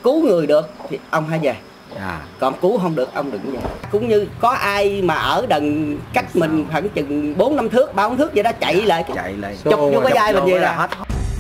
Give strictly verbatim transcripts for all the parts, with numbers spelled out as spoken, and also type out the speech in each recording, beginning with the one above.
cứu người được thì ông hãy về. À. Còn cứu không được ông đừng về. Cũng như có ai mà ở đằng cách mình khoảng chừng bốn năm thước, ba bốn thước vậy đó, chạy dạ, lại chạy lại chụp vô cái vai mình vậy là hết.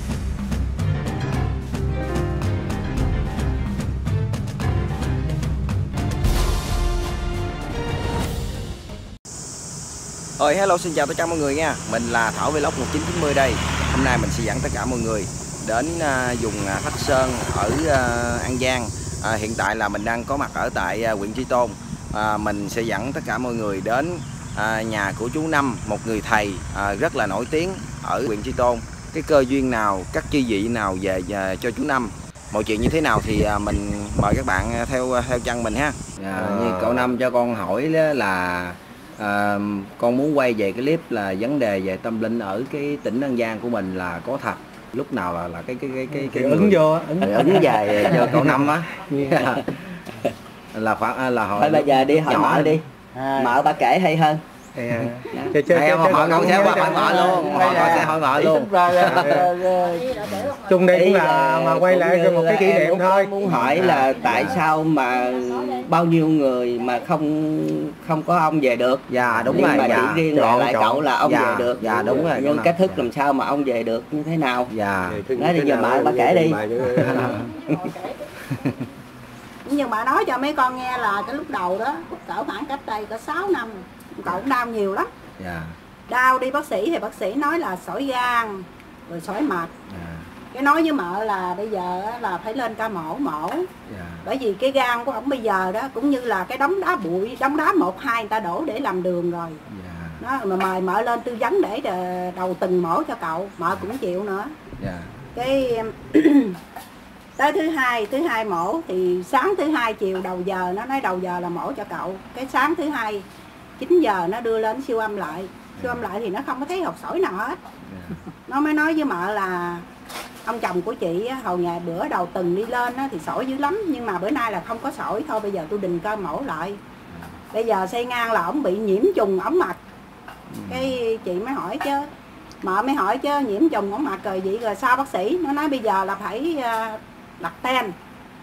Rồi hello, xin chào tất cả mọi người nha. Mình là Thảo Vlog một chín chín mươi đây. Hôm nay mình sẽ dẫn tất cả mọi người đến uh, vùng uh, Thất Sơn ở uh, An Giang. uh, Hiện tại là mình đang có mặt ở tại uh, huyện Tri Tôn. uh, Mình sẽ dẫn tất cả mọi người đến uh, nhà của chú Năm, một người thầy uh, rất là nổi tiếng ở huyện Tri Tôn. Cái cơ duyên nào, các chi vị nào về uh, cho chú Năm, mọi chuyện như thế nào thì uh, mình mời các bạn uh, theo uh, theo chân mình ha. À, như cậu Năm cho con hỏi là à, con muốn quay về cái clip là vấn đề về tâm linh ở cái tỉnh An Giang của mình là có thật. Lúc nào là là cái cái cái cái, cái ứng người, vô ứng, ứng về cho cậu Năm á. Là khoảng là hồi thôi bây giờ đi hỏi nhỏ mợ đi. À. Mợ bà kể hay hơn. À. Chơi chơi hỏi con sẽ hỏi mợ luôn, con sẽ hỏi mợ luôn. Chung đây cũng là mà quay lại một cái kỷ niệm thôi. Muốn hỏi là tại sao mà bao nhiêu người mà không không có ông về được. Dạ đúng nhưng rồi. mà Dạ. chỉ riêng lại, lại cậu là ông dạ, về được. Dạ đúng rồi. Nhưng cách thức làm sao mà ông về được như thế nào? Dạ. Nói bây giờ mợ bà kể đi. Nhưng mà nói cho mấy con nghe là cái lúc đầu đó, cỡ khoảng cách đây có sáu năm, cậu cũng đau nhiều lắm. Dạ. Đau đi bác sĩ thì bác sĩ nói là sỏi gan, rồi sỏi mật. Dạ. Cái nói với mợ là bây giờ là phải lên ca mổ mổ. Dạ. Bởi vì cái gan của ổng bây giờ đó cũng như là cái đống đá bụi, đống đá một hai người ta đổ để làm đường rồi. Dạ. Nó mà mời mợ lên tư vấn để đầu từng mổ cho cậu, mợ cũng chịu nữa. Dạ. Cái tới thứ hai, thứ hai mổ thì sáng thứ hai chiều đầu giờ nó nói đầu giờ là mổ cho cậu. Cái sáng thứ hai chín giờ nó đưa lên siêu âm lại. Siêu âm lại thì nó không có thấy hột sỏi nào hết. Nó mới nói với mợ là ông chồng của chị hồi ngày bữa đầu tuần đi lên thì sỏi dữ lắm, nhưng mà bữa nay là không có sỏi, thôi bây giờ tôi đình cơ mổ lại. Bây giờ xây ngang là ổng bị nhiễm trùng ống mật. Cái chị mới hỏi chứ, mợ mới hỏi chứ nhiễm trùng ống mật rồi vậy rồi sao bác sĩ? Nó nói bây giờ là phải đặt ten,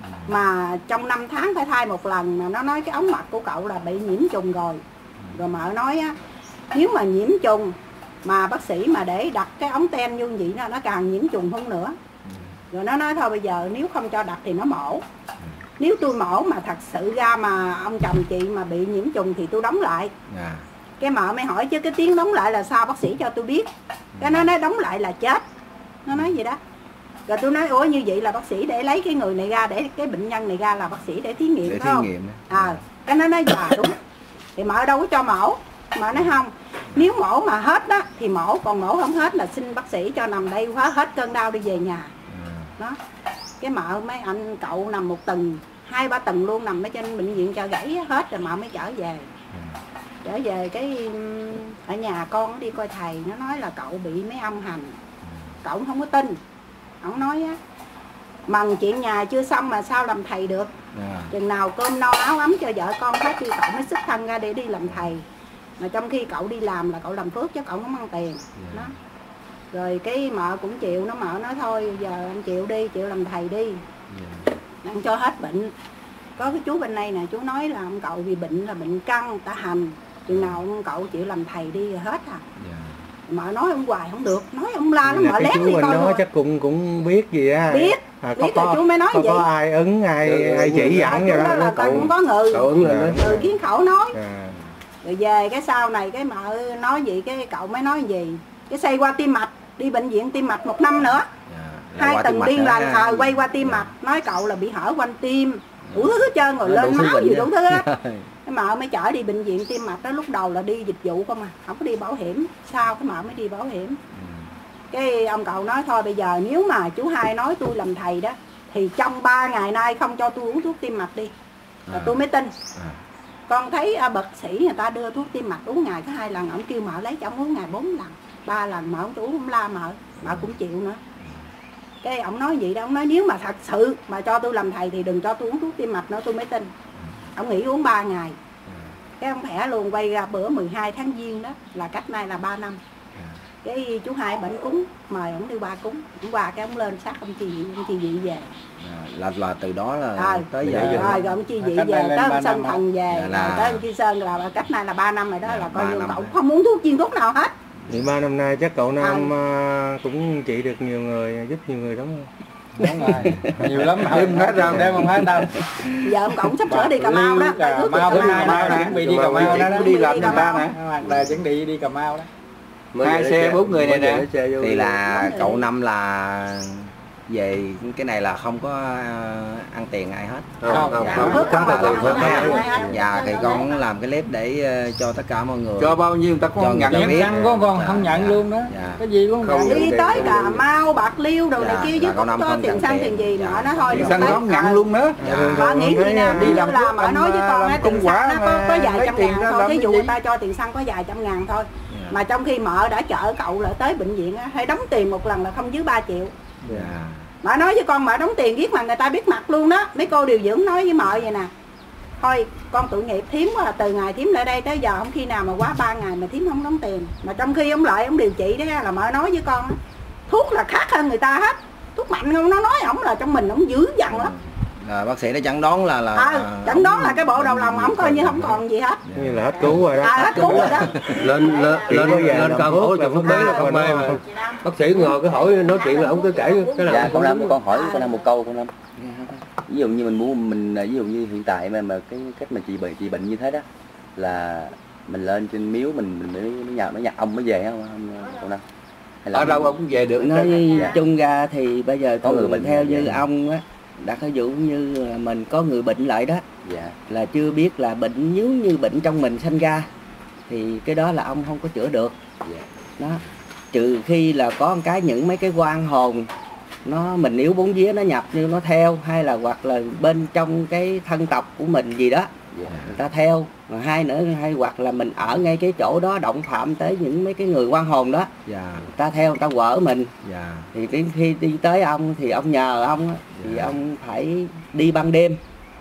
mà trong năm tháng phải thai một lần, mà nó nói cái ống mật của cậu là bị nhiễm trùng rồi. Rồi mợ nói á, nếu mà nhiễm trùng mà bác sĩ mà để đặt cái ống ten như vậy nó nó càng nhiễm trùng hơn nữa. Rồi nó nói thôi bây giờ nếu không cho đặt thì nó mổ. Nếu tôi mổ mà thật sự ra mà ông chồng chị mà bị nhiễm trùng thì tôi đóng lại. Dạ. Cái mợ mới hỏi chứ cái tiếng đóng lại là sao bác sĩ cho tôi biết. Cái nó nói đóng lại là chết. Nó nói vậy đó. Rồi tôi nói ủa như vậy là bác sĩ để lấy cái người này ra, để cái bệnh nhân này ra là bác sĩ để thí nghiệm để phải không? Thí nghiệm. À, cái nó nói dạ đúng. Thì mợ đâu có cho mổ. Mợ nói không, nếu mổ mà hết đó thì mổ, còn mổ không hết là xin bác sĩ cho nằm đây hóa hết cơn đau đi về nhà. Đó. Cái mợ mấy anh cậu nằm một tuần, hai ba tuần luôn, nằm ở trên bệnh viện cho gãy hết rồi mợ mới trở về. Trở về cái ở nhà con đi coi thầy, nó nói là cậu bị mấy ông hành. Cậu không có tin. Ông nói á, mần chuyện nhà chưa xong mà sao làm thầy được. Yeah. Chừng nào cơm no áo ấm cho vợ con hết thì cậu mới xuất thân ra để đi làm thầy. Mà trong khi cậu đi làm là cậu làm phước chứ cậu không ăn tiền. Yeah. Đó. Rồi cái mợ cũng chịu, nó mợ nói thôi giờ anh chịu đi, chịu làm thầy đi. Yeah. Anh cho hết bệnh. Có cái chú bên đây nè, chú nói là ông cậu vì bệnh là bệnh căng, ta hành. Chừng nào ông cậu chịu làm thầy đi rồi hết à. Yeah. Mợ nói ông hoài không được, nói ông la nó mợ lét đi coi. Nó chắc cũng cũng biết gì á. Biết, à, biết có, rồi chú mới nói có, vậy. Có ai ứng, ai, ừ, ai chỉ dẫn vậy đó. Là cậu cũng có người, cậu ứng lên người kiến khẩu nói. À. Rồi về cái sau này cái mợ nói gì, cái cậu mới nói gì. Cái xây qua tim mạch, đi bệnh viện tim mạch một năm nữa. Dạ, hai tuần điên lần à, quay qua tim dạ. mạch, nói cậu là bị hở quanh tim. Đủ thứ hết trơn rồi, lên máu gì đủ thứ hết. Cái mợ mới chở đi bệnh viện tim mạch đó, lúc đầu là đi dịch vụ không à, không có đi bảo hiểm. Sau cái mợ mới đi bảo hiểm. Ừ. Cái ông cậu nói thôi bây giờ nếu mà chú hai nói tôi làm thầy đó, thì trong ba ngày nay không cho tôi uống thuốc tim mạch đi. Rồi à. tôi mới tin. À. Con thấy à, bác sĩ người ta đưa thuốc tim mạch uống ngày có hai lần, ông kêu mợ lấy cho ông uống ngày bốn lần, ba lần, mợ ông uống không la mợ, mợ cũng chịu nữa. Cái ông nói vậy đó, ông nói nếu mà thật sự mà cho tôi làm thầy thì đừng cho tôi uống thuốc tim mạch nữa, tôi mới tin. Ông nghỉ uống ba ngày. Cái ông khỏe luôn, quay ra bữa mười hai tháng Giêng đó, là cách nay là ba năm. Cái chú hai bệnh cúng, mời ổng đi qua cúng, ổng qua cái ổng lên sát ông chi vị, ông chi vị về. À, là là từ đó là Rồi, tới giờ rồi, rồi ông chi vị về, tới ông Sơn Thần về, Dạ là- rồi tới ông Chi Sơn là cách này là ba năm rồi đó, Dạ, là coi ba như năm cậu rồi. không muốn thuốc chuyên thuốc nào hết. Thì ba năm nay chắc cậu Nam à, cũng trị được nhiều người, giúp nhiều người đúng không? Đúng rồi, nhiều lắm hơn hết rồi đem không hết đâu. Giờ ông cậu sắp sửa đi Cà Mau đó, tại thuốc Mau Cà bữa nay Mau nè, đó. chuẩn bị đi Cà Mau đó, Chuẩn đi bị làm đi người Cà ta Mau. nè, hoặc là chuẩn bị đi Cà Mau đó. Hai xe bốn người này nè. thì là cậu Năm là về cái này là không có ờ, ăn tiền ai hết. Không, không, Dạ. không, Thuốc không, không không, không không, không không. không. Dạ thì con làm cái clip để ờ, cho tất cả mọi người. Cho bao nhiêu người ta Cho cũng người nhận ta nhận biết. xăng có còn Dạ, không nhận dạ, luôn đó. dạ. Cái gì cũng Không nhận. Đi tới Cà Mau, Bạc Liêu đồ này Dạ, kia là chứ cậu không Năm cho không tiền nhận xăng tiền. tiền gì Dạ. mà nó thôi Tiền được xăng tới. không nhận luôn nữa. Dạ. Bà nghĩ gì nè, Đi đi làm làm thuốc mà nói với con á, làm tiền công quả xăng nó có, có mà vài lấy trăm tiền ngàn ra thôi, làm thí cái dụ gì? người ta cho tiền xăng có vài trăm ngàn thôi. Dạ. Mà trong khi mợ đã chở cậu lại tới bệnh viện á, hay đóng tiền một lần là không dưới ba triệu. Dạ. Mợ nói với con mợ đóng tiền viết mà người ta biết mặt luôn đó. Mấy cô điều dưỡng nói với mợ vậy nè. Thôi con tội nghiệp thím quá, từ ngày thím lại đây tới giờ không khi nào mà quá ba ngày mà thím không đóng tiền. Mà trong khi ông lại ông điều trị đó là mợ nói với con á, thuốc là khác hơn người ta hết. Thuốc mạnh không, nó nói ổng là trong mình ổng dữ dằn lắm. Là bác sĩ đã chẩn đoán là là À, chẩn đoán là cái bộ đầu lòng ổng coi như không còn gì hết. Như là hết cứu rồi đó. À hết cứu rồi đó. lên lên Chỉ lên có về lên làm cao thuốc hỏi là chồng thuốc phước bé mê là không mà mê nó- mà bác sĩ ngồi cái hỏi nói chuyện là ông cứ kể cái là Dạ con Năm, con hỏi À. con Năm một câu con Năm. Ví dụ như mình muốn mình ví dụ như hiện tại mà mà cái cách mà trị bệnh trị bệnh như thế đó là mình lên trên miếu mình mình mới mới nhờ mới nhặt ông mới về không không con Năm? Hay ở đâu ông cũng về được. Nói Dạ. chung ra thì bây giờ Có người thường bệnh theo dạ. như ông á, đặt ví dụ như là mình có người bệnh lại đó, Dạ. là chưa biết là bệnh, nếu như bệnh trong mình sanh ra thì cái đó là ông không có chữa được Dạ. đó, trừ khi là có một cái những mấy cái quan hồn nó mình yếu bốn vía nó nhập như nó theo, hay là hoặc là bên trong cái thân tộc của mình gì đó Dạ. người ta theo, mà hai nữa hay hoặc là mình ở ngay cái chỗ đó động phạm tới những mấy cái người quan hồn đó, Dạ. người ta theo người ta quở mình, Dạ. thì đến khi đi tới ông thì ông nhờ ông á, thì Dạ. ông phải đi ban đêm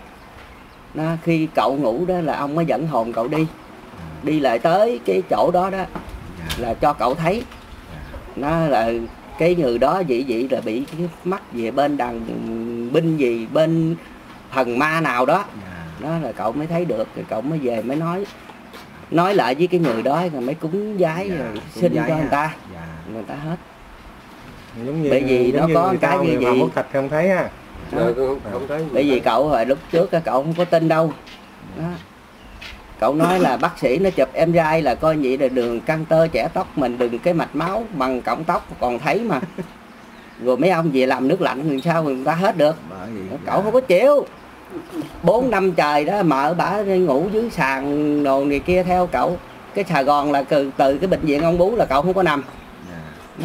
nó, khi cậu ngủ đó là ông mới dẫn hồn cậu đi đi lại tới cái chỗ đó đó là cho cậu thấy nó là cái người đó vậy vậy là bị cái mắc về bên đàn binh gì bên thần ma nào đó, đó là cậu mới thấy được, rồi cậu mới về mới nói nói lại với cái người đó rồi mới cúng vái Dạ, rồi cúng xin vái cho ha. người ta, Dạ. người ta hết. Giống như, Bởi vì giống nó như có người cái ta như người mà vậy. mất thịt không thấy ha. Rồi không, không thấy. Bởi vì cậu hồi lúc trước á, cậu không có tin đâu đó. Cậu nói là bác sĩ nó chụp em rai là coi vậy là đường căng tơ chẻ tóc mình, đừng cái mạch máu bằng cọng tóc còn thấy mà. Rồi mấy ông về làm nước lạnh thì sao người ta hết được. Bởi vì Cậu không có chịu. Bốn năm trời đó mợ bả ngủ dưới sàn đồ này kia theo cậu. Cái Sài Gòn là từ, từ cái bệnh viện ông Bú là cậu không có nằm đó.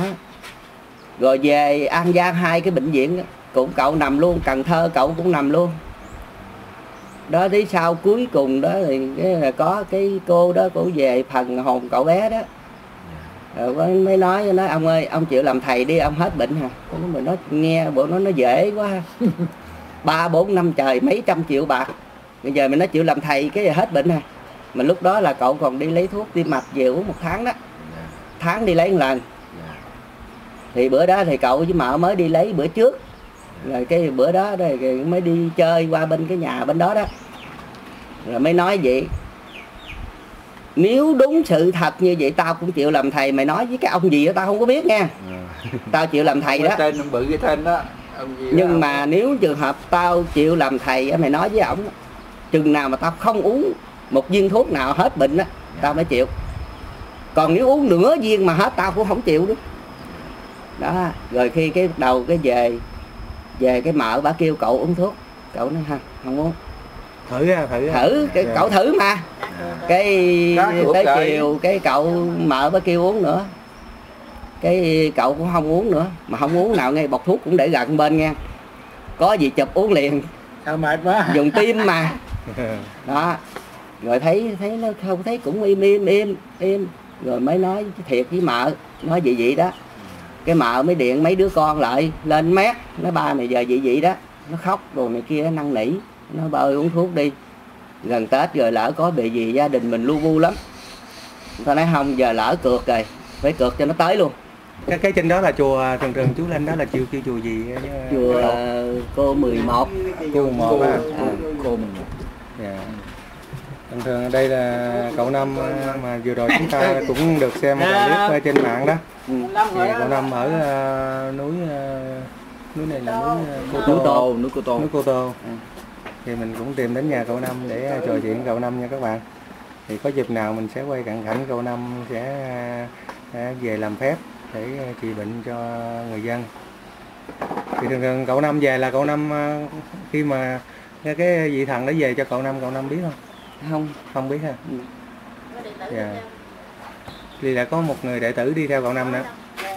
Rồi về An Giang hai cái bệnh viện đó, cũng cậu nằm luôn, Cần Thơ cậu cũng nằm luôn đó. Đến sau cuối cùng đó thì cái là có cái cô đó cổ về phần hồn cậu bé đó, rồi mới nói nói ông ơi ông chịu làm thầy đi ông hết bệnh hả. Tôi nói mình nói nghe bộ nó nó dễ quá ba bốn năm trời mấy trăm triệu bạc, bây giờ mình nói chịu làm thầy cái hết bệnh hả. Mà lúc đó là cậu còn đi lấy thuốc tim mạch về uống một tháng đó, tháng đi lấy một lần. Thì bữa đó thì cậu với mợ mới đi lấy bữa trước, rồi cái bữa đó rồi mới đi chơi qua bên cái nhà bên đó đó, rồi mới nói vậy nếu đúng sự thật như vậy tao cũng chịu làm thầy. Mày nói với cái ông gì đó tao không có biết nha, tao chịu làm thầy đó. Cái tên ông bự cái tên đó. Ông gì Nhưng đó. mà nếu trường hợp tao chịu làm thầy á, mày nói với ổng chừng nào mà tao không uống một viên thuốc nào hết bệnh á tao mới chịu, còn nếu uống nửa viên mà hết tao cũng không chịu nữa đó. Rồi khi cái đầu cái về về cái mợ bà kêu cậu uống thuốc, cậu nói ha không uống. Thử ha, thử ha. Thử cái Dạ. cậu thử mà. Cái Cá thuốc tới rồi. chiều cái cậu mợ bà kêu uống nữa, cái cậu cũng không uống nữa, mà không uống nào ngay bọc thuốc cũng để gần bên nha, có gì chụp uống liền, Sao mệt quá. dùng tim mà đó. Rồi thấy thấy nó không thấy cũng im im im im, rồi mới nói thiệt với mợ, nói vậy vậy đó. Cái mợ mới điện mấy đứa con lại lên mét, nói ba mày giờ vậy vậy đó, nó khóc rồi này kia năn nỉ, nó ba ơi uống thuốc đi, gần Tết rồi lỡ có bị gì gia đình mình lu bu lắm. Tao nói không, giờ lỡ cược rồi phải cược cho nó tới luôn. Cái cái trên đó là chùa, thường thường chú lên đó là chùa kêu chùa gì? Chùa cô mười một. Cô mười một á. À, cô mười một. Dạ. Thường thường đây là cậu Năm mà vừa rồi chúng ta cũng được xem một clip trên mạng đó. Ừ. Thì cậu Năm ở uh, núi uh, núi này là núi uh, Cô Tô, Tô, núi Cô Tô. núi Cô Tô. Thì mình cũng tìm đến nhà cậu Năm để trò chuyện cậu Năm nha các bạn. Thì có dịp nào mình sẽ quay cận cảnh cậu Năm sẽ uh, về làm phép để trị bệnh cho người dân. Thì thường thường cậu Năm về là cậu Năm uh, khi mà cái, cái vị thần đó về cho cậu Năm, cậu Năm biết không? Không. Không biết ha. Ừ. Dạ. Thì đã có một người đệ tử đi theo cậu Năm nữa.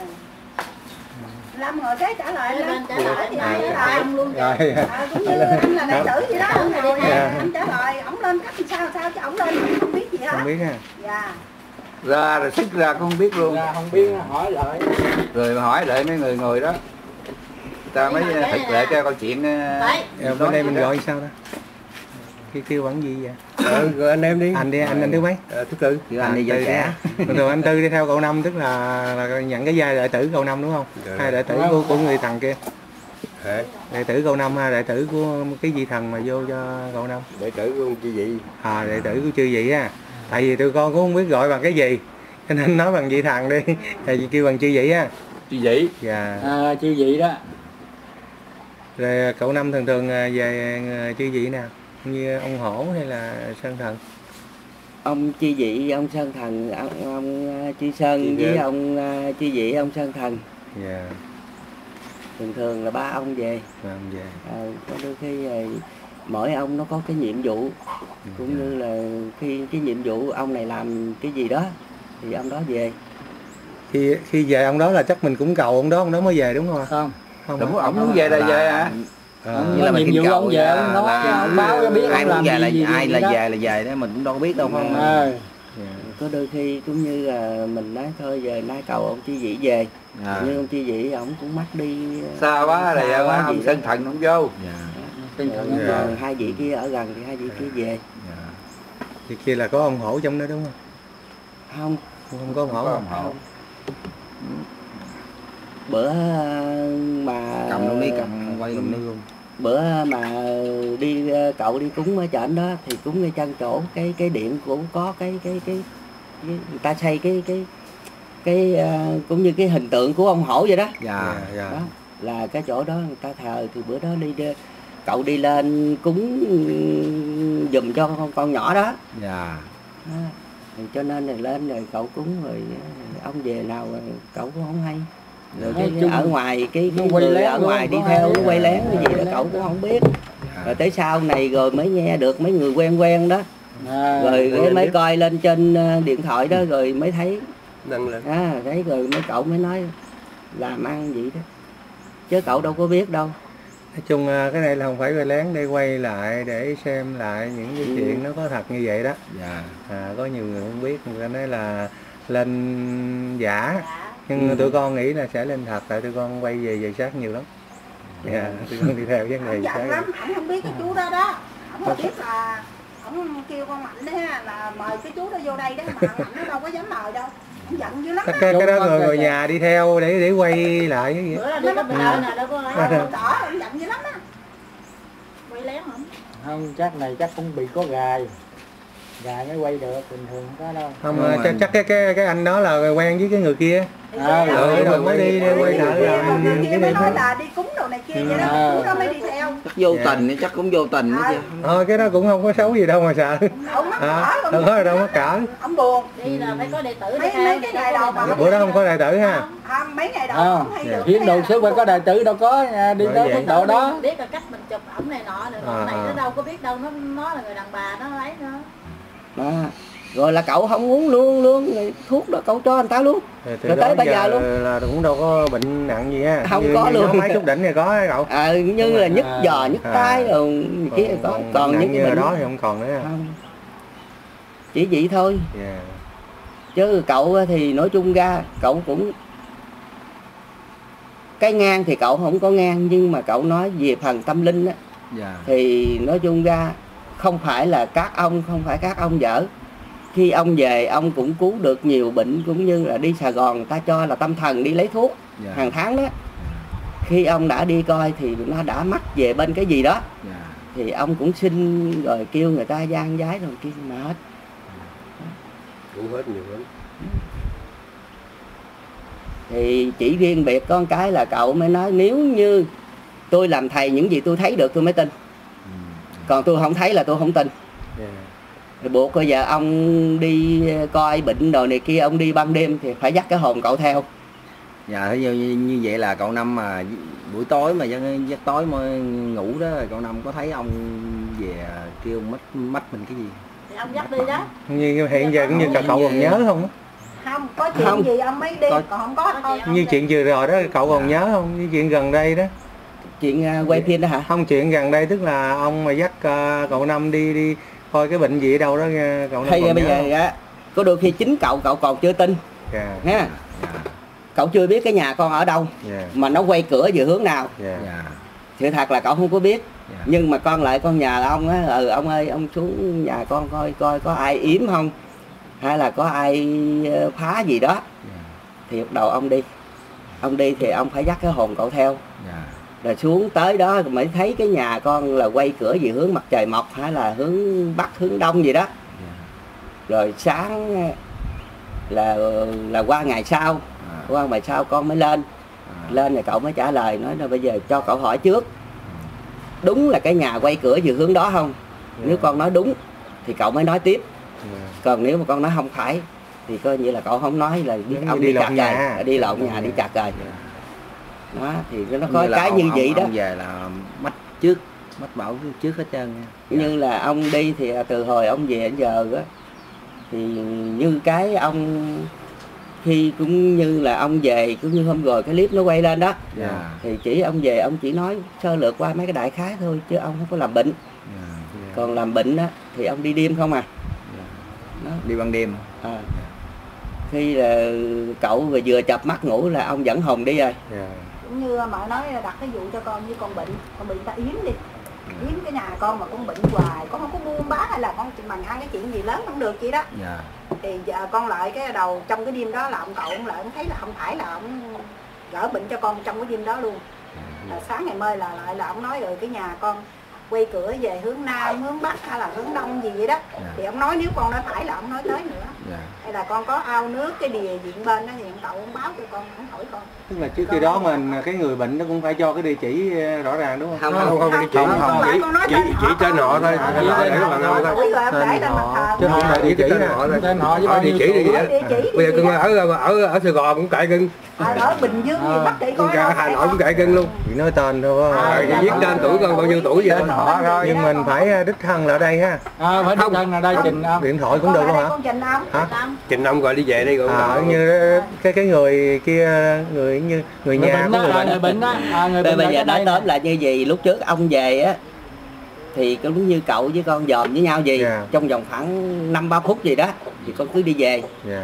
Lâm rồi cái trả lời Lâm trả lời thì ai À, trả lời luôn. Rồi. À, cũng như anh là đệ tử gì đó, ông ngồi đây anh trả lời, ổng lên cách sao sao chứ ổng lên không biết gì hết. Không biết ha. Dạ. Ra rồi xích ra cũng không biết luôn. Ra không biết hỏi lại. Rồi mà hỏi lại mấy người ngồi đó. Ta mới thực lệ cho câu chuyện. Dạ, bên đây mình gọi sao đó? Khi kêu bằng gì vậy? Ờ, rồi anh em đi. Anh đi, anh anh thứ mấy? Ờ, thứ tư. Kêu anh đi cho trẻ. Thường anh Tư đi theo cậu Năm tức là, là nhận cái vai đệ tử cậu Năm đúng không? Rồi. Hai đệ tử của, của người thần kia. Hả? Đệ tử cậu Năm hay đệ tử của cái vị thần mà vô cho cậu Năm? Đệ tử của ông chi vị. À, đệ tử của chư vị á. Tại vì tụi con cũng không biết gọi bằng cái gì, cho nên nói bằng vị thần đi. Tại vì kêu bằng chư vị á. Chư vị. Dạ. À, chư vị đó. Rồi cậu Năm thường thường về chư vị nào? Như ông Hổ hay là Sơn Thần? Ông chi vị, ông Sơn Thần, ông, ông Chi Sơn Chi với Sơn. ông uh, chi vị, ông Sơn Thần. Dạ. Thường thường là ba ông về. Ba ông về. À, có đôi khi uh, mỗi ông nó có cái nhiệm vụ, cũng như là khi cái nhiệm vụ ông này làm cái gì đó thì ông đó về. Khi khi về ông đó là chắc mình cũng cầu ông đó, ông đó mới về đúng không? Không. Không. Đúng, ổng muốn về là về hả? À, Như là mình nhiệm kinh vụ cầu ông về, là, ông nói là, cho ông báo cho biết ai ông muốn làm về là gì, gì, ai gì là đó. về là về đó, mình cũng đâu có biết đâu không. À, dạ. Có đôi khi cũng như là mình nói thôi giờ nay cầu ông chi vị về, À. nhưng ông chi vị ổng cũng mắc đi xa quá là xa quá, ông gì Sơn đó. Thần không vô. Dạ. Sơn Thần không Còn vô. hai vị kia ở gần thì hai vị kia về. Dạ. Thì kia là có ông Hổ trong đó đúng không? Không, Không có ông Hổ. Có Không. ông Hổ. bữa mà Cầm luôn đi, cầm quay luôn đi luôn. bữa mà đi cậu đi cúng ở trển đó thì cúng ngay chân chỗ cái cái điện cũng có cái cái cái, cái người ta xây cái cái cái uh, cũng như cái hình tượng của ông Hổ vậy đó. Dạ. Dạ. Đó là cái chỗ đó người ta thờ, thì bữa đó đi, đi cậu đi lên cúng giùm cho con, con nhỏ đó. Dạ. Đó. Thì cho nên là lên rồi cậu cúng rồi ông về nào rồi cậu cũng không hay. Rồi cái, cái ở ngoài cái, cái người ở ngoài đi theo nó quay lén cái gì đó cậu cũng không biết. Rồi tới sau này rồi mới nghe được mấy người quen quen đó. À, Rồi cái mới coi lên trên điện thoại đó rồi mới thấy. Năng lực. À, thấy rồi mấy cậu mới nói làm ăn vậy đó. Chứ cậu đâu có biết đâu. Nói chung cái này là không phải quay lén, để quay lại để xem lại những cái Ừ. chuyện nó có thật như vậy đó. Dạ. À, có nhiều người không biết, người ta nói là lên giả, nhưng Ừ. tụi con nghĩ là sẽ lên thật, tại tụi con quay về về sát nhiều lắm. Dạ, tụi con đi theo vấn đề Ông sát. giận lắm, ổng không biết cái chú đó đó. Ổng không biết là ổng kêu con Mạnh đó ha, là mời cái chú đó vô đây đó, mà Mạnh nó đâu có dám mời đâu. Ổng giận dữ lắm. Cái, cái, cái đó người, người nhà đi theo để để quay lại cái gì. Bữa là đi có bệnh nè, đâu có ai đỏ, ổng giận dữ lắm á. Quay lén ổng. không, chắc này chắc cũng bị có gài. Gài mới quay được, bình thường không có đâu. Không, Không, chắc anh- chắc cái cái cái anh đó là quen với cái người kia. À, Rồi rồi, rồi mới đi, đi quay lại là Còn người kia cái mới điểm nói đó. là đi cúng đồ này kia vậy đó, À. chú đó mới đi theo. Chắc vô Dạ. tình, chắc cũng vô tình nữa chứ. Thôi cái đó cũng không có xấu gì đâu mà sợ. Ông mắc À, cỡ, đâu có đâu mắc cỡ. ông buồn. Đi là phải có đệ tử đi Mấy- theo. mấy cái ngày đầu mà- Bữa đó không có đệ tử ha. Không, mấy ngày đầu À, ổng hay được. hiến đồ sứ phải có đệ tử đâu có nha, đi Bởi tới vậy. mức độ đó. Biết là cách mình chụp ổng này nọ này nọ À, này à. nó đâu có biết đâu, nó nó là người đàn bà nó lấy nữa. Đó. Rồi là cậu không uống luôn luôn rồi thuốc đó cậu cho người ta luôn. Rồi từ Rồi đó tới bây giờ giờ luôn. là cũng đâu có bệnh nặng gì ha. Không như, có như luôn. Nó máy chút đỉnh này có hay cậu. À, như là nhức À. giò nhức À. tay rồi kia có, còn, còn nặng những như cái hồi bệnh đó thì không còn nữa ha. không. Chỉ vậy thôi. Dạ. Chứ cậu thì nói chung ra cậu cũng cái ngang thì cậu không có ngang, nhưng mà cậu nói về phần tâm linh á Dạ. thì nói chung ra không phải là các ông không phải các ông dở, khi ông về ông cũng cứu được nhiều bệnh, cũng như là đi Sài Gòn người ta cho là tâm thần đi lấy thuốc Dạ. hàng tháng đó. Khi ông đã đi coi thì nó đã mắc về bên cái gì đó, Dạ. thì ông cũng xin rồi kêu người ta gian giái rồi kia mà hết. Cũng hết nhiều lắm. Thì chỉ riêng biệt con cái là cậu mới nói nếu như tôi làm thầy những gì tôi thấy được tôi mới tin, còn tôi không thấy là tôi không tin. Yeah. Thì buộc bây giờ ông đi coi bệnh đồ này kia, ông đi ban đêm thì phải dắt cái hồn cậu theo. Dạ, thế như, như vậy là cậu Năm mà buổi tối mà giấc, giấc tối mới ngủ đó, cậu Năm có thấy ông về kêu mất mất mình cái gì? Thì ông dắt đi đó. Như hiện giờ cũng như cả cậu còn nhớ không á? Không, có chuyện Không. gì ông mới đi, Có. còn không có thôi. Như chuyện vừa rồi đó cậu còn nhớ không? Như chuyện gần đây đó. Chuyện uh, quay phim đó hả? Không, chuyện gần đây tức là ông mà dắt uh, cậu Năm đi đi coi cái bệnh gì ở đâu đó nghe, cậu Năm Hay còn bây nhớ giờ không? á, có đôi khi chính cậu cậu còn chưa tin Dạ. ha. Cậu chưa biết cái nhà con ở đâu, Dạ. mà nó quay cửa về hướng nào. Dạ. Dạ. Sự thật là cậu không có biết. Dạ. Nhưng mà con lại con nhà ông á, ừ ông ơi ông xuống nhà con coi coi có ai yếm không, hay là có ai ờ, phá gì đó. Dạ. Thì bắt đầu ông đi. Ông đi thì ông phải dắt cái hồn cậu theo. Dạ. Rồi xuống tới đó mới thấy cái nhà con là quay cửa về hướng mặt trời mọc hay là hướng bắc hướng đông gì đó. Dạ. Rồi sáng là là qua ngày sau, À. qua ngày sau con mới lên. À. Lên thì cậu mới trả lời, nói là bây giờ cho cậu hỏi trước, đúng là cái nhà quay cửa về hướng đó không? Nếu con nói đúng thì cậu mới nói tiếp. Dạ. Còn nếu mà con nói không phải thì coi như là cậu không nói là biết Giống ông như đi, đi chặt lộn rồi, nhà. đi lộn nhà đi chặt rồi. Đó thì nó có Như là cái ông- như ông- vậy đó. ông về là mất trước, mất bảo trước hết trơn nha. Dạ. Như là ông đi thì từ hồi ông về đến giờ á, thì như cái ông khi cũng như là ông về cũng như hôm rồi cái clip nó quay lên đó. Dạ. Thì chỉ ông về ông chỉ nói sơ lược qua mấy cái đại khái thôi chứ ông không có làm bệnh. Dạ. Còn làm bệnh á thì ông đi đêm không à. Dạ. Đó. Đi ban đêm. À. Khi là cậu vừa vừa chập mắt ngủ là ông dẫn hồn đi rồi. Dạ. Cũng như mẹ nói đặt cái vụ cho con, như con bệnh, con bị ta yếm đi, yếm cái nhà con mà con bệnh hoài, con không có buôn bán hay là con chỉ bằng ăn cái chuyện gì lớn không được vậy đó. Dạ. Thì giờ con lại cái đầu trong cái đêm đó là ông cậu ông lại ông thấy là không phải là ông gỡ bệnh cho con trong cái đêm đó luôn. Là sáng ngày mai là lại là ông nói rồi cái nhà con quay cửa về hướng nam, hướng bắc hay là hướng đông gì vậy đó. Dạ. Thì ông nói nếu con nói phải là ông nói tới nữa. Dạ. Hay là con có ao nước cái địa diện bên đó thì ông cậu ông báo cho con, ông hỏi con. Tức là trước khi đó mình cái người bệnh nó cũng phải cho cái địa chỉ rõ ràng đúng không? Không, Không, không, đi chỉ, Không, không phải con nói chỉ, tên chỉ, họ chỉ tên họ thôi, thôi. tên họ để các bạn không thôi. Ủa, rồi ông để tên mặt thờ. Chứ không phải địa chỉ tên nè. họ thôi. Tên họ với Ở bao địa nhiêu chỉ đi tuổi? vậy. Địa chỉ đi Bây giờ gì cưng đó. ở ở ở Sài Gòn cũng cãi cưng, À, ở Bình Dương gì Bắc Thị con coi cả đâu Hà phải Nội không? cũng cãi cưng luôn. Chỉ nói tên thôi À, á. Rồi viết tên tuổi con bao nhiêu tuổi vậy Tên thôi. họ thôi. Nhưng mình phải đích thân là ở đây ha. À, phải Không. đích thân là đây trình ông. Điện thoại cũng Con được ở luôn đây hả? con trình ông. Hả? Trình ông gọi đi về đi rồi. À, như cái cái người kia, người như người Người nhà bệnh của đó, người à, bệnh. người bệnh đó, à, người Bây bệnh bây giờ ở nói đây tóm nè. là như gì, lúc trước ông về á thì cũng như cậu với con dòm với nhau gì, Dạ. trong vòng khoảng năm ba phút gì đó thì con cứ đi về. Dạ.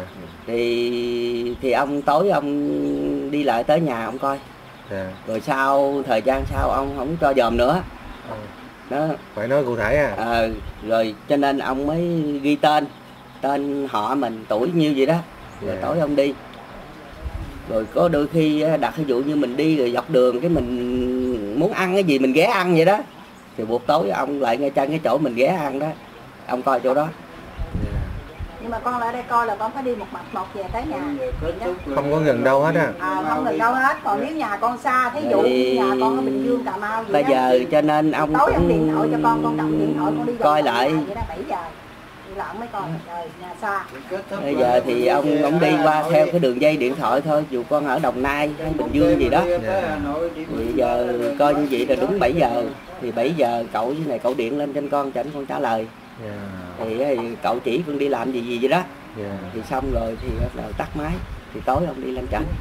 Thì thì ông tối ông đi lại tới nhà ông coi. Dạ. Rồi sau thời gian sau ông không cho dòm nữa. Ừ. Đó. Phải nói cụ thể à. Ờ, rồi cho nên ông mới ghi tên, tên họ mình tuổi nhiêu gì đó, rồi Dạ. tối ông đi. Rồi có đôi khi đặt ví dụ như mình đi rồi dọc đường cái mình muốn ăn cái gì mình ghé ăn vậy đó, thì buổi tối ông lại ngay chân cái chỗ mình ghé ăn đó, ông coi chỗ đó. Nhưng mà con lại đây coi là con phải đi một mạch một về tới nhà. Không có gần đâu hết á. À, không gần đâu hết. Còn nếu nhà con xa, thí dụ Thì- nhà con ở Bình Dương, Cà Mau gì Bây đó, giờ cho nên ông tối ông điện thoại cho cũng con, con cầm điện thoại con đi vòng coi vòng lại. nhà vậy đó, bảy giờ đi lại ông mới coi trời nhà xa. Bây giờ thì ông ông đi qua theo cái đường dây điện thoại thôi, dù con ở Đồng Nai hay Bình Dương gì đó. Bây giờ coi như vậy là đúng bảy giờ, thì bảy giờ cậu với này cậu điện lên cho con cho anh con trả lời. Dạ. Thì, thì cậu chỉ con đi làm gì gì vậy đó. Dạ. Thì xong rồi thì bắt đầu tắt máy, thì tối ông đi lên trển.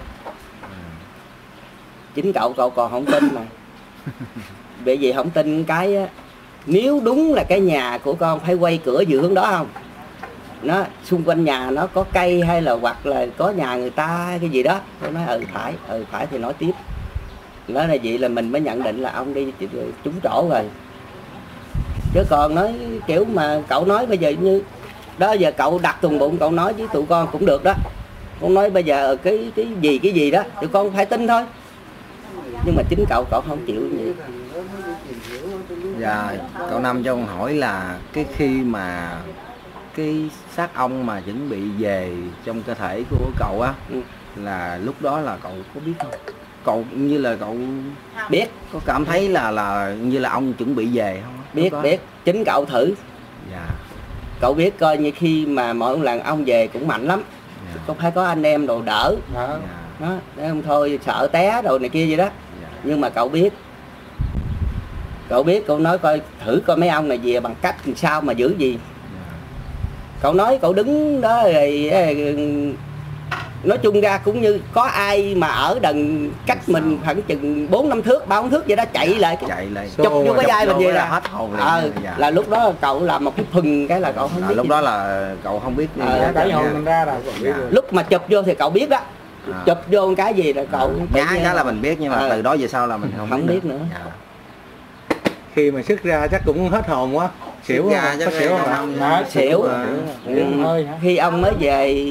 Chính cậu cậu còn không tin mà. Bởi vì không tin cái á, nếu đúng là cái nhà của con phải quay cửa dự hướng đó không, nó xung quanh nhà nó có cây hay là hoặc là có nhà người ta cái gì đó, tôi nói ừ phải, ừ phải thì nói tiếp. Nói là vậy là mình mới nhận định là ông đi trúng chỗ rồi. Chứ còn nói kiểu mà cậu nói bây giờ như Đó giờ cậu đặt thùng bụng cậu nói với tụi con cũng được đó. Con nói bây giờ cái cái gì cái gì đó tụi con phải tin thôi. Nhưng mà chính cậu cậu không chịu gì. Dạ, cậu Năm cho con hỏi là cái khi mà cái xác ong mà chuẩn bị về trong cơ thể của cậu á, ừ. là lúc đó là cậu có biết không? Cậu như là cậu biết, có cảm thấy là là như là ong chuẩn bị về không? Biết biết, chính cậu thử. Dạ. Cậu biết coi như khi mà mỗi lần ong về cũng mạnh lắm. Dạ. Có phải có anh em đồ đỡ. Dạ. Đó, để không thôi sợ té đồ này kia gì đó. Dạ. Nhưng mà cậu biết. Cậu biết, cậu nói coi thử coi mấy ông này về bằng cách làm sao mà giữ gì. Yeah. Cậu nói cậu đứng đó rồi nói chung ra cũng như có ai mà ở đằng cách mình khoảng chừng bốn năm thước, ba bốn thước vậy đó chạy lại chạy lại chụp vô cái vai mình vậy là hết hồn liền. Ờ, dạ. Là lúc đó cậu làm một cái phừng cái là cậu không à, biết lúc gì. đó là cậu không biết ờ, đẩy hồn mình ra rồi. Dạ. Lúc mà chụp vô thì cậu biết đó. À. Chụp vô cái gì là cậu nhá cái là mình biết, nhưng mà à. từ đó về sau là mình không, không biết, biết nữa, nữa. Dạ. Khi mà sức ra chắc cũng hết hồn quá, xỉu ra chắc xỉu không? Hả? Xỉu. À. Ừ. Ừ. Khi ông mới về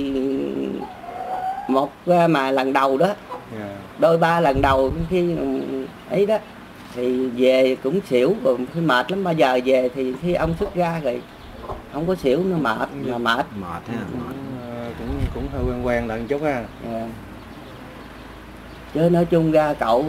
một mà lần đầu đó, yeah. đôi ba lần đầu khi ấy đó thì về cũng xỉu rồi mệt lắm. Bây giờ về thì khi ông xuất ra rồi không có xỉu nó mệt mà mệt mệt ha. cũng cũng hơi quen quen lại một chút ha. Yeah. Chứ nói chung ra cậu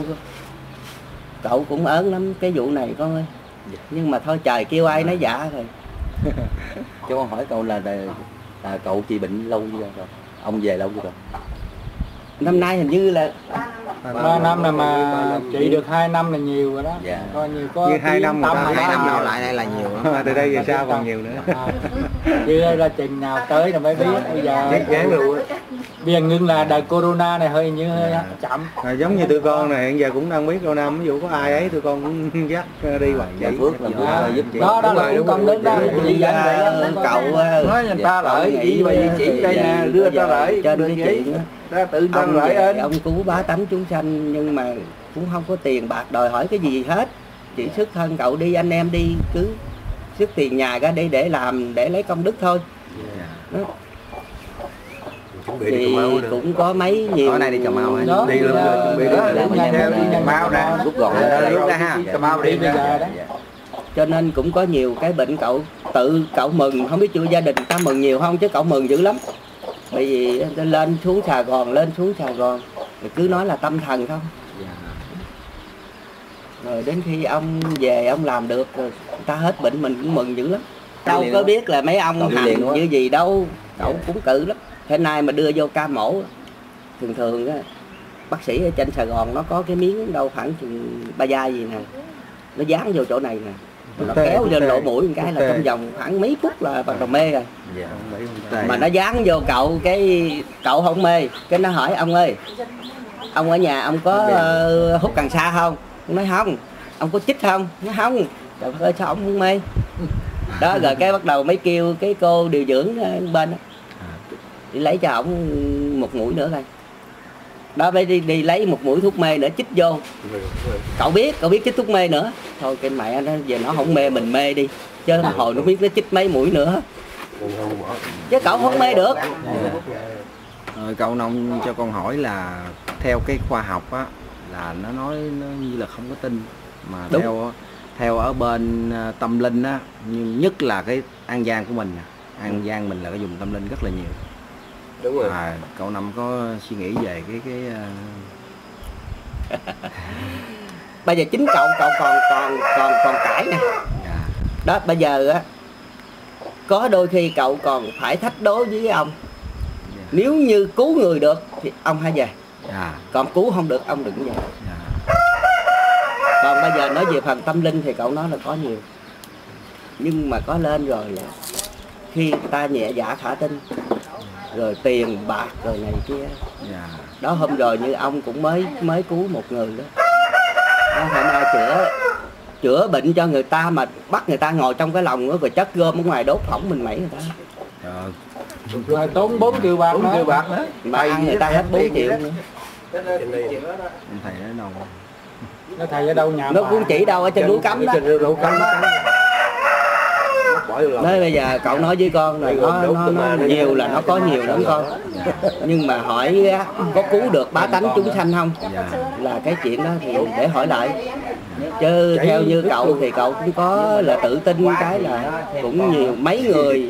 cậu cũng ớn lắm cái vụ này con ơi. Yeah. Nhưng mà thôi trời kêu ai nói dạ rồi. Cho con hỏi cậu là, là, là cậu trị bệnh lâu chưa rồi? Ông về lâu chưa rồi? Năm nay hình như là ba năm là mà trị được hai năm là nhiều rồi đó. Dạ. Coi nhiều có như hai năm rồi, hai năm đâu lại đây là nhiều lắm. Từ đây về sau còn nhiều nữa. Chứ là chừng nào tới là mới biết. Bây giờ bây giờ ngưng là đợt corona này hơi như hơi chậm. À, giống như tụi con này hiện giờ cũng đang biết lâu năm, ví dụ có ai ấy tụi con cũng dắt đi hoài vậy. Phước là Phước giúp chị. Đó đó là cũng công đức đó. Cậu nói người ta lợi chỉ vì chỉ đây nè, đưa ta lợi trên cái chuyện ta tự thân lợi ơn. Ông cứu bá tánh chúng sanh nhưng mà cũng không có tiền bạc đòi hỏi cái gì hết, chỉ sức thân cậu đi, anh em đi cứ sức tiền nhà ra đây để làm để lấy công đức thôi. Đó. Thì cũng có mấy nhiều ở đây đi Cà Mau ấy. Đó, đi luôn rồi chuẩn bị đó, đi Cà Mau nè, rút gọn rút ra ha. Cà Mau đi bây giờ đó. Cho nên cũng có nhiều cái bệnh cậu tự cậu mừng, không biết chưa gia đình ta mừng nhiều không chứ cậu mừng dữ lắm. Bởi vì lên xuống Sài Gòn, lên xuống Sài Gòn thì cứ nói là tâm thần không. Rồi đến khi ông về ông làm được rồi ta hết bệnh mình cũng mừng dữ lắm. Đâu có biết là mấy ông hành như gì đâu, cậu cũng cự lắm. Thế nay mà đưa vô ca mổ thường thường á, bác sĩ ở trên Sài Gòn nó có cái miếng đâu khoảng chừng ba dai gì nè, nó dán vô chỗ này nè, nó kéo lên lỗ mũi một cái là trong vòng khoảng mấy phút là bắt đầu mê rồi. Mà nó dán vô cậu cái cậu không mê, cái nó hỏi ông ơi, ông ở nhà ông có uh, hút cần sa không? Ông nói không. Ông có chích không? Nói không. Trời ơi sao ông không mê? Đó rồi cái bắt đầu mới kêu cái cô điều dưỡng bên đó đi lấy cho ổng một mũi nữa coi. Đó mới đi đi lấy một mũi thuốc mê nữa chích vô. Cậu biết, cậu biết chích thuốc mê nữa. Thôi cái mẹ nó về nó không mê mình mê đi. Chứ hồi nó biết nó chích mấy mũi nữa. Chứ cậu không mê được. Rồi cậu Nông cho con hỏi là theo cái khoa học á là nó nói nó như là không có tin, mà đúng. theo theo ở bên tâm linh á, nhất là cái An Giang của mình, An Giang mình là cái dùng tâm linh rất là nhiều. Đúng rồi. À, cậu Năm có suy nghĩ về cái cái uh... bây giờ chính cậu cậu còn còn còn còn cãi nè. Yeah. Đó bây giờ á có đôi khi cậu còn phải thách đố với ông. Yeah. Nếu như cứu người được thì ông hãy về. Yeah. Còn cứu không được ông đừng về. Yeah. Còn bây giờ nói về phần tâm linh thì cậu nói là có nhiều. Nhưng mà có lên rồi là khi người ta nhẹ dạ cả tin, rồi tiền bạc rồi này kia. Yeah. Đó hôm rồi như ông cũng mới mới cứu một người đó. Nó phải nay chữa chữa bệnh cho người ta mà bắt người ta ngồi trong cái lồng đó, rồi chất gom ở ngoài đốt phỏng mình mẩy người ta. Rồi. Rồi tốn bốn triệu bạc nữa. Triệu bạc nữa. Mà ăn người ta hết bốn triệu nữa. Thầy ở đâu? Nó thầy ở đâu nhà nó cũng chỉ đâu ở trên núi Cấm đó. Trên núi Cấm đó. Nói bây giờ cậu nói với con là nó, nó, nó nhiều là nó có nhiều lắm con. Nhưng mà hỏi á, có cứu được bá tánh chúng sanh không? Là cái chuyện đó thì để hỏi lại. Chứ theo như cậu thì cậu cũng có là tự tin cái là cũng nhiều mấy người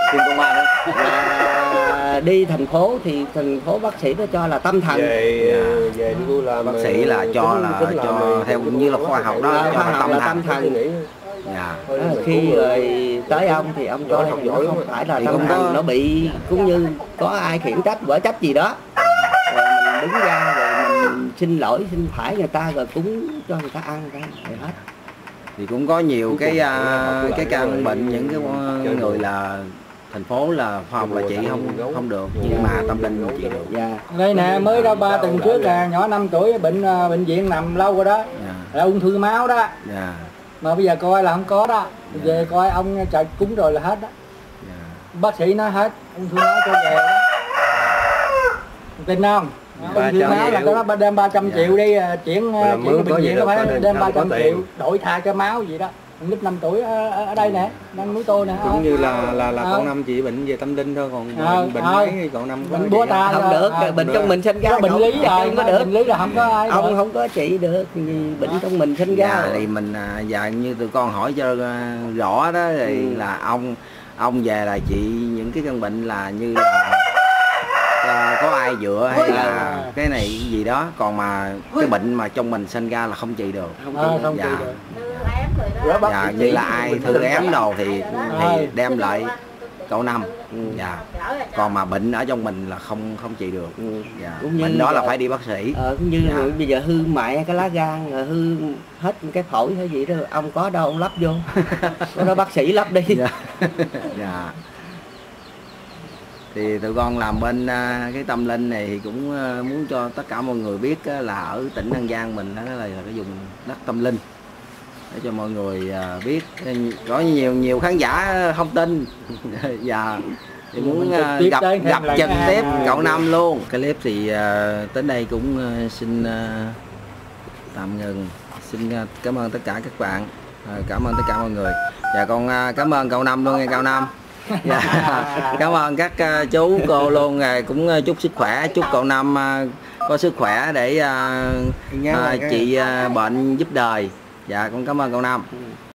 là đi thành phố thì thành phố bác sĩ nó cho là tâm thần. Về về là bác sĩ là cho là cho theo như là khoa học đó, khoa học là tâm thần. Dạ. Khi rồi tới ông thì ông cho nó không phải là tâm thần, nó bị cũng như có ai khiển trách vỡ trách gì đó, rồi mình đứng ra rồi mình xin lỗi xin phải người ta rồi cúng cho người ta ăn cái rồi hết. Thì cũng có nhiều cái uh, cái căn bệnh những cái người là thành phố là khoa học là trị không không được, nhưng mà tâm linh trị được. Dạ. Đây nè, mới đâu ba tuần trước là nhỏ năm tuổi bệnh bệnh viện nằm lâu rồi đó, dạ. Là ung thư máu đó, dạ. Mà bây giờ coi là không có đó, dạ. Về coi ông trời cúng rồi là hết đó, dạ. Bác sĩ nói hết ung thư máu cho về đó, tin không? Ung thư máu là có nó đem ba trăm triệu đi chuyển chuyển bệnh viện, nó phải đem ba trăm triệu đổi tha cho máu gì đó. Lúc năm tuổi ở, ở đây nè, đang núi Tô nè. Cũng như là là là à. Cậu Năm chỉ bệnh về tâm linh thôi, còn à, bệnh à. Mấy cậu Năm bệnh búa ta không được, à, bệnh trong mình sinh ra bệnh lý rồi, không có được. Bệnh lý là không có ai. Ông không có trị được bệnh trong mình sinh ra. Dạ, thì mình dạ như tụi con hỏi cho rõ đó thì ừ. là ông ông về là trị những cái căn bệnh là như là uh, có ai dựa hay là cái này gì đó, còn mà cái bệnh mà trong mình sinh ra là không trị được. Không, à, không dạ. trị được. Dạ, như là ai thư ém đồ thì thì đem lại cậu Năm. Ừ. Dạ. Còn mà bệnh ở trong mình là không không trị được. Ừ. Dạ. Bệnh đó là phải đi bác sĩ. Ờ, cũng như dạ. Bây giờ hư mại cái lá gan, rồi hư hết cái phổi hay gì đó, ông có đâu ông lắp vô. Có đó bác sĩ lắp đi. Dạ. Dạ. Thì tụi con làm bên cái tâm linh này thì cũng muốn cho tất cả mọi người biết là ở tỉnh An Giang mình đó là cái vùng đất tâm linh, để cho mọi người biết. Có nhiều nhiều khán giả không tin và thì muốn gặp gặp trực tiếp cậu Năm luôn. Cái clip thì uh, tới đây cũng uh, xin uh, tạm ngừng. Xin uh, cảm ơn tất cả các bạn, uh, cảm ơn tất cả mọi người. Và con uh, cảm ơn cậu Năm luôn nha cậu Năm. Yeah. Cảm ơn các uh, chú cô luôn, uh, cũng uh, chúc sức khỏe, chúc cậu Năm uh, có sức khỏe để uh, uh, chị uh, bệnh giúp đời. Dạ con cảm ơn cậu Năm.